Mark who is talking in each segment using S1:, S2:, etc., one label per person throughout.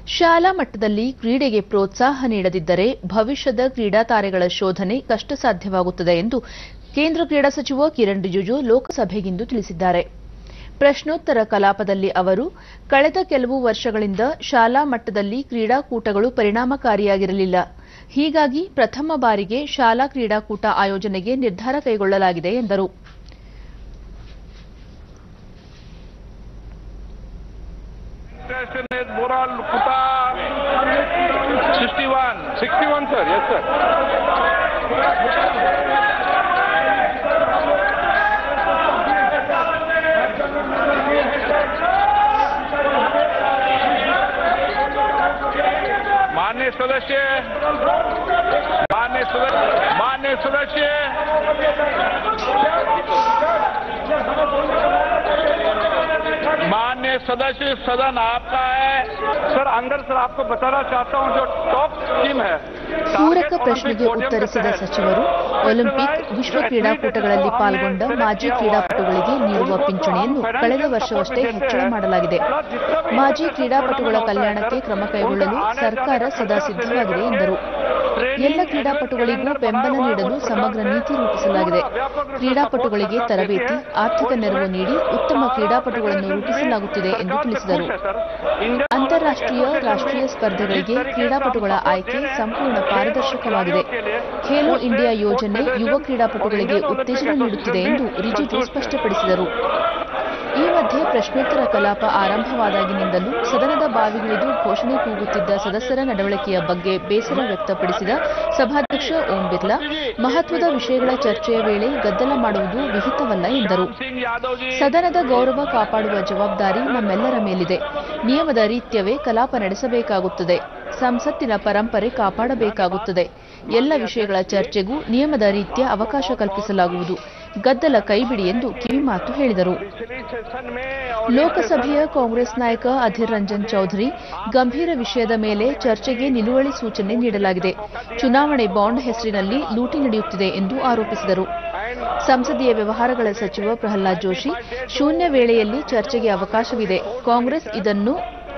S1: ಶಾಲಾ ಮಟ್ಟದಲ್ಲಿ ಕ್ರೀಡೆಗೆ ಪ್ರೋತ್ಸಾಹ ನೀಡದಿದ್ದರೆ ಭವಿಷ್ಯದ ಕ್ರೀಡಾ ತಾರೆಗಳ ಶೋಧನೆ ಕಷ್ಟಸಾಧ್ಯವಾಗುತ್ತದೆ ಎಂದು ಕೇಂದ್ರ ಕ್ರೀಡಾ ಸಚಿವ ಕಿರಣ್ ರಿಜಿಜು ಲೋಕಸಭೆಗಿಂದು ತಿಳಿಸಿದ್ದಾರೆ. ಪ್ರಶ್ನೋತ್ತರ ಕಲಾಪದಲ್ಲಿ ಅವರು, ಕಳೆದ ಕೆಲವು ವರ್ಷಗಳಿಂದ ಶಾಲಾ ಮಟ್ಟದಲ್ಲಿ ಕ್ರೀಡಾಕೂಟಗಳು ಪರಿಣಾಮಕಾರಿಯಾಗಿರಲಿಲ್ಲ. ಹೀಗಾಗಿ ಪ್ರಥಮ ಬಾರಿಗೆ ಶಾಲಾ ಕ್ರೀಡಾಕೂಟ ಆಯೋಜನೆಗೆ ನಿರ್ಧಾರ ಕೈಗೊಳ್ಳಲಾಗಿದೆ ಎಂದರು.
S2: माननीय सदस्य सदन आपका है सर. अंदर सर आपको बताना चाहता हूं जो टॉप स्कीम है.
S1: ಪೂರಕ ಪ್ರಶ್ನೆಗೆ ಉತ್ತರಿಸಿದ ಸಚಿವರು, ಒಲಿಂಪಿಕ್, ವಿಶ್ವ ಕ್ರೀಡಾಕೂಟಗಳಲ್ಲಿ ಪಾಲ್ಗೊಂಡ ಮಾಜಿ ಕ್ರೀಡಾಪಟುಗಳಿಗೆ ನೀಡುವ ಪಿಂಚಣಿಯನ್ನು ಕಳೆದ ವರ್ಷವಷ್ಟೇ ಹೆಚ್ಚಳ ಮಾಡಲಾಗಿದೆ. ಮಾಜಿ ಕ್ರೀಡಾಪಟುಗಳ ಕಲ್ಯಾಣಕ್ಕೆ ಕ್ರಮ ಕೈಗೊಳ್ಳಲು ಸರ್ಕಾರ ಸದಾ ಸಿದ್ಧವಾಗಿದೆ ಎಂದರು. ಎಲ್ಲ ಕ್ರೀಡಾಪಟುಗಳಿಗೂ ಬೆಂಬಲ ನೀಡಲು ಸಮಗ್ರ ನೀತಿ ರೂಪಿಸಲಾಗಿದೆ. ಕ್ರೀಡಾಪಟುಗಳಿಗೆ ತರಬೇತಿ, ಆರ್ಥಿಕ ನೆರವು ನೀಡಿ ಉತ್ತಮ ಕ್ರೀಡಾಪಟುಗಳನ್ನು ರೂಪಿಸಲಾಗುತ್ತಿದೆ ಎಂದು ತಿಳಿಸಿದರು. ಅಂತಾರಾಷ್ಟ್ರೀಯ, ರಾಷ್ಟ್ರೀಯ ಸ್ಪರ್ಧೆಗಳಿಗೆ ಕ್ರೀಡಾಪಟುಗಳ ಆಯ್ಕೆ ಸಂಪೂರ್ಣ ಪಾರದರ್ಶಕವಾಗಿದೆ. ಖೇಲೋ ಇಂಡಿಯಾ ಯೋಜನೆ ಯುವ ಕ್ರೀಡಾಪಟುಗಳಿಗೆ ಉತ್ತೇಜನ ನೀಡುತ್ತಿದೆ ಎಂದು ರಿಜಿಜು ಸ್ಪಷ್ಟಪಡಿಸಿದರು. ಈ ಮಧ್ಯೆ ಪ್ರಶ್ನೋತ್ತರ ಕಲಾಪ ಆರಂಭವಾದಾಗಿನಿಂದಲೂ ಸದನದ ಬಾವಿಗಿಳಿದು ಘೋಷಣೆ ಕೂಗುತ್ತಿದ್ದ ಸದಸ್ಯರ ನಡವಳಿಕೆಯ ಬಗ್ಗೆ ಬೇಸರ ವ್ಯಕ್ತಪಡಿಸಿದ ಸಭಾಧ್ಯಕ್ಷ ಓಂ ಬಿರ್ಲಾ, ಮಹತ್ವದ ವಿಷಯಗಳ ಚರ್ಚೆಯ ವೇಳೆ ಗದ್ದಲ ಮಾಡುವುದು ವಿಹಿತವಲ್ಲ ಎಂದರು. ಸದನದ ಗೌರವ ಕಾಪಾಡುವ ಜವಾಬ್ದಾರಿ ನಮ್ಮೆಲ್ಲರ ಮೇಲಿದೆ. ನಿಯಮದ ರೀತ್ಯವೇ ಕಲಾಪ ನಡೆಸಬೇಕಾಗುತ್ತದೆ. ಸಂಸತ್ತಿನ ಪರಂಪರೆ ಕಾಪಾಡಬೇಕಾಗುತ್ತದೆ. ಎಲ್ಲ ವಿಷಯಗಳ ಚರ್ಚೆಗೂ ನಿಯಮದ ರೀತ್ಯ ಅವಕಾಶ ಕಲ್ಪಿಸಲಾಗುವುದು. ಗದ್ದಲ ಕೈಬಿಡಿ ಎಂದು ಕಿವಿಮಾತು ಹೇಳಿದರು. ಲೋಕಸಭೆಯ ಕಾಂಗ್ರೆಸ್ ನಾಯಕ ಅಧೀರ್ ರಂಜನ್ ಚೌಧರಿ, ಗಂಭೀರ ವಿಷಯದ ಮೇಲೆ ಚರ್ಚೆಗೆ ನಿಲುವಳಿ ಸೂಚನೆ ನೀಡಲಾಗಿದೆ. ಚುನಾವಣೆ ಬಾಂಡ್ ಹೆಸರಿನಲ್ಲಿ ಲೂಟಿ ನಡೆಯುತ್ತಿದೆ ಎಂದು ಆರೋಪಿಸಿದರು. ಸಂಸದೀಯ ವ್ಯವಹಾರಗಳ ಸಚಿವ ಪ್ರಹ್ಲಾದ್ ಜೋಶಿ, ಶೂನ್ಯ ವೇಳೆಯಲ್ಲಿ ಚರ್ಚೆಗೆ ಅವಕಾಶವಿದೆ. ಕಾಂಗ್ರೆಸ್ ಇದನ್ನು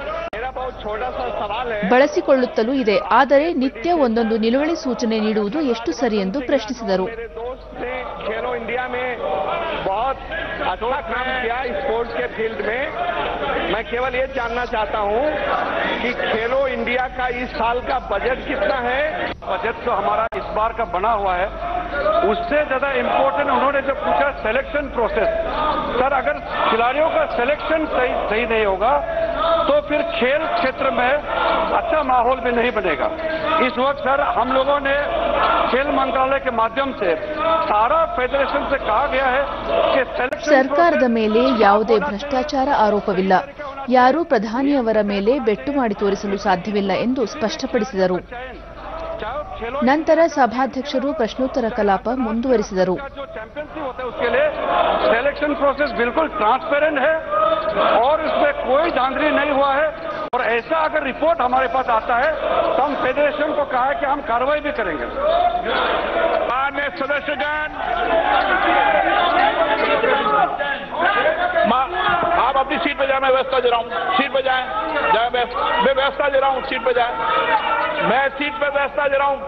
S1: ಬಳಸಿಕೊಳ್ಳುತ್ತಲೂ ಇದೆ. ಆದರೆ ನಿತ್ಯ ಒಂದೊಂದು ನಿಲುವಳಿ ಸೂಚನೆ ನೀಡುವುದು ಎಷ್ಟು ಸರಿ ಎಂದು ಪ್ರಶ್ನಿಸಿದರು.
S2: खेलो इंडिया में बहुत अच्छा काम किया स्पोर्ट्स के फील्ड में. मैं केवल ये जानना चाहता हूं कि खेलो इंडिया का इस साल का बजट कितना है. बजट तो हमारा इस बार का बना हुआ है. उससे ज्यादा इम्पोर्टेंट उन्होंने जब पूछा सिलेक्शन प्रोसेस. सर, अगर खिलाड़ियों का सिलेक्शन सही नहीं होगा तो फिर खेल क्षेत्र में अच्छा माहौल भी नहीं बनेगा. इस वक्त सर हम लोगों ने खेल मंत्रालय के माध्यम से सारा फेडरेशन से कहा गया है कि
S1: ಸರ್ಕಾರದ ಮೇಲೆ ಯಾವುದೇ ಭ್ರಷ್ಟಾಚಾರ ಆರೋಪವಿಲ್ಲ. ಯಾರೂ ಪ್ರಧಾನಿಯವರ ಮೇಲೆ ಬೆಟ್ಟು ಮಾಡಿ ತೋರಿಸಲು ಸಾಧ್ಯವಿಲ್ಲ ಎಂದು ಸ್ಪಷ್ಟಪಡಿಸಿದರು. ನಂತರ ಸಭಾಧ್ಯಕ್ಷರು ಪ್ರಶ್ನೋತ್ತರ ಕಲಾಪ ಮುಂದುವರಿಸಿದರು.
S2: सिलेक्शन प्रोसेस बिल्कुल ट्रांसपेरेंट है और इसमें कोई धांधली नहीं हुआ है. और ऐसा अगर रिपोर्ट हमारे पास आता है तो हम फेडरेशन को कहा है कि हम कार्रवाई भी करेंगे. माननीय सदस्यगण, आप अपनी सीट पे जाए. मैं व्यवस्था दे रहा हूँ. सीट पे जाए. मैं व्यवस्था दे रहा हूँ. सीट पे जाए. मैं सीट पे व्यवस्था दे रहा हूँ.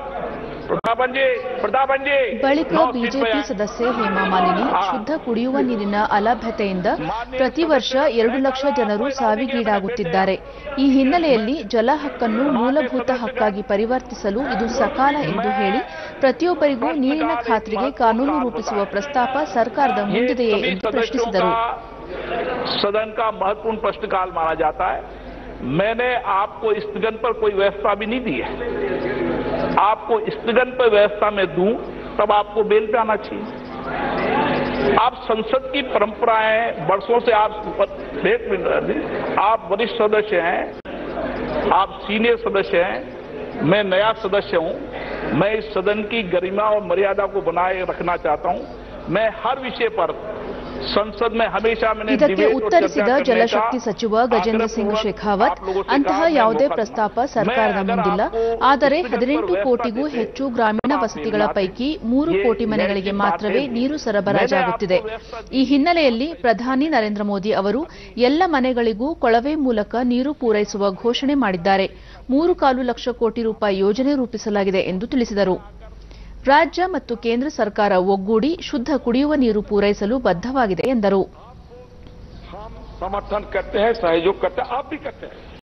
S1: ಬಳಿಕ ಬಿಜೆಪಿ ಸದಸ್ಯೆ ಹೇಮಾ ಮಾಲಿನಿ, ಶುದ್ಧ ಕುಡಿಯುವ ನೀರಿನ ಅಲಭ್ಯತೆಯಿಂದ ಪ್ರತಿ ವರ್ಷ 2 ಲಕ್ಷ ಜನರು ಸಾವಿಗೀಡಾಗುತ್ತಿದ್ದಾರೆ. ಈ ಹಿನ್ನೆಲೆಯಲ್ಲಿ ಜಲ ಹಕ್ಕನ್ನು ಮೂಲಭೂತ ಹಕ್ಕಾಗಿ ಪರಿವರ್ತಿಸಲು ಇದು ಸಕಾಲ ಎಂದು ಹೇಳಿ, ಪ್ರತಿಯೊಬ್ಬರಿಗೂ ನೀರಿನ ಖಾತ್ರಿಗೆ ಕಾನೂನು ರೂಪಿಸುವ ಪ್ರಸ್ತಾಪ ಸರ್ಕಾರದ ಮುಂದಿದೆಯೇ ಎಂದು ಪ್ರಶ್ನಿಸಿದರು.
S2: सदन का महत्वपूर्ण प्रश्नकाल माना जाता है. मैंने आपको स्थगन पर कोई व्यवस्था भी नहीं दी है. आपको स्थगन पर व्यवस्था में दूं तब आपको बेल पे आना चाहिए. आप संसद की परंपराएं वर्षों से आप वरिष्ठ सदस्य हैं, आप सीनियर सदस्य हैं, मैं नया सदस्य हूं. मैं इस सदन की गरिमा और मर्यादा को बनाए रखना चाहता हूं. मैं हर विषय पर संसद में हमेशा मैंने
S1: ಇದಕ್ಕೆ ಉತ್ತರಿಸಿದ ಜಲಶಕ್ತಿ ಸಚಿವ ಗಜೇಂದ್ರ ಸಿಂಗ್ ಶೇಖಾವತ್ ಅಂತಹ ಯಾವುದೇ ಪ್ರಸ್ತಾಪ ಸರ್ಕಾರದ ಮುಂದಿಲ್ಲ. ಆದರೆ 18 ಕೋಟಿಗೂ ಹೆಚ್ಚು ಗ್ರಾಮೀಣ ವಸತಿಗಳ ಪೈಕಿ 3 ಕೋಟಿ ಮನೆಗಳಿಗೆ ಮಾತ್ರವೇ ನೀರು ಸರಬರಾಜಾಗುತ್ತಿದೆ. ಈ ಹಿನ್ನೆಲೆಯಲ್ಲಿ ಪ್ರಧಾನಿ ನರೇಂದ್ರ ಮೋದಿ ಅವರು ಎಲ್ಲ ಮನೆಗಳಿಗೂ ಕೊಳವೆ ಮೂಲಕ ನೀರು ಪೂರೈಸುವ ಘೋಷಣೆ ಮಾಡಿದ್ದಾರೆ. 3.25 ಲಕ್ಷ ಕೋಟಿ ರೂಪಾಯಿ ಯೋಜನೆ ರೂಪಿಸಲಾಗಿದೆ ಎಂದು ತಿಳಿಸಿದರು. ರಾಜ್ಯ ಮತ್ತು ಕೇಂದ್ರ ಸರ್ಕಾರ ಒಗ್ಗೂಡಿ ಶುದ್ಧ ಕುಡಿಯುವ ನೀರು ಪೂರೈಸಲು ಬದ್ಧವಾಗಿದೆ ಎಂದರು.
S2: समर्थन करते हैं, सहयोग करते हैं, आप भी करते हैं।